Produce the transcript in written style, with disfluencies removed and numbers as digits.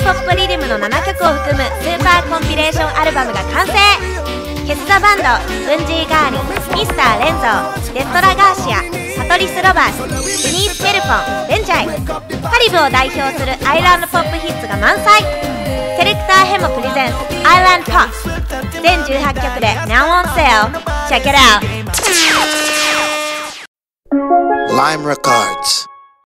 ポップリズムの7曲を含むスーパーコンピレーションアルバムが完成。ケス・ザ・バンド、ウンジー・ガーリン、ミスター・レンゾー、デストラ・ガーシア、パトリス・ロバース、デニース・メルポン、レンジャイ。カリブを代表するアイランドポップヒッツが満載。セレクターヘモプレゼンスアイランドポップ、全18曲で Now on sale. Check it out. Lime Records.